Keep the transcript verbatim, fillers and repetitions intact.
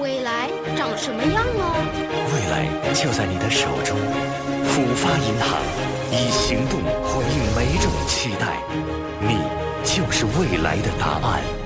未来长什么样呢？ 未来就在你的手中。浦发银行以行动回应每种期待，你就是未来的答案。